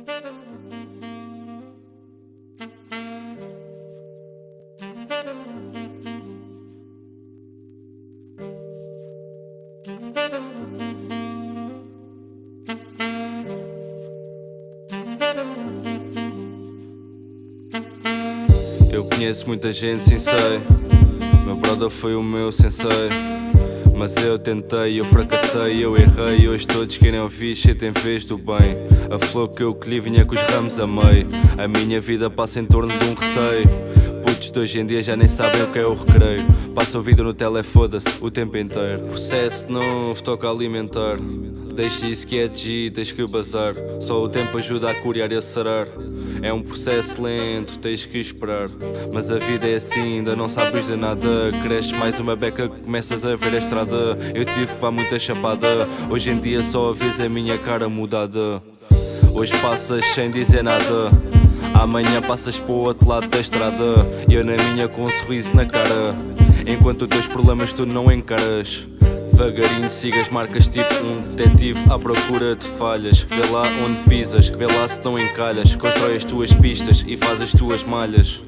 Eu conheço muita gente, sim sei. Meu brother foi o meu sensei. Mas eu tentei, eu fracassei, eu errei. Hoje todos querem ouvir shit em vez do bem. A flor que eu colhi vinha com os ramos a meio. A minha vida passa em torno de um receio. Putos de hoje em dia já nem sabem o que é o recreio. Passa o vídeo no tele, foda-se, o tempo inteiro. Processo novo, toca alimentar. Deixa isso que é G, tens que bazar. Só o tempo ajuda a curar e a sarar. É um processo lento, tens que esperar. Mas a vida é assim, ainda não sabes de nada. Cresces mais uma beca, começas a ver a estrada. Eu tive vá muita chapada. Hoje em dia só vês a minha cara mudada. Hoje passas sem dizer nada. Amanhã passas para o outro lado da estrada. E eu na minha com um sorriso na cara. Enquanto os teus problemas tu não encaras. Devagarinho sigas marcas tipo um detetive à procura de falhas. Vê lá onde pisas, vê lá se não encalhas. Constrói as tuas pistas e faz as tuas malhas.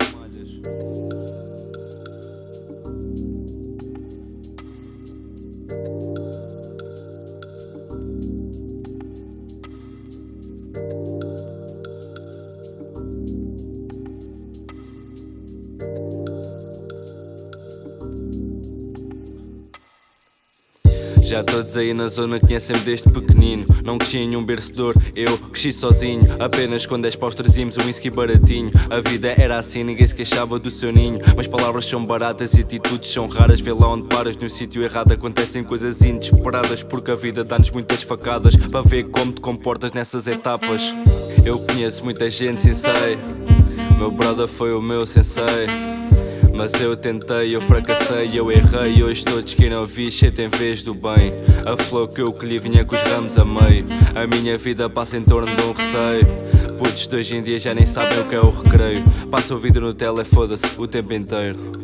Já todos aí na zona conhecem-me desde pequenino. Não cresci em um bercedor, eu cresci sozinho. Apenas com 10 paus trazíamos um whisky baratinho. A vida era assim, ninguém se queixava do seu ninho. Mas palavras são baratas e atitudes são raras. Vê lá onde paras, no sítio errado acontecem coisas inesperadas. Porque a vida dá-nos muitas facadas para ver como te comportas nessas etapas. Eu conheço muita gente, sim sei. Meu brother foi o meu sensei. Mas eu tentei, eu fracassei, eu errei. Hoje todos querem ouvir shit em vez do bem. A flor que eu colhi vinha com os ramos a meio. A minha vida passa em torno de um receio. Putos de hoje em dia já nem sabem o que é o recreio. Passa o vídeo no tele, foda-se, o tempo inteiro.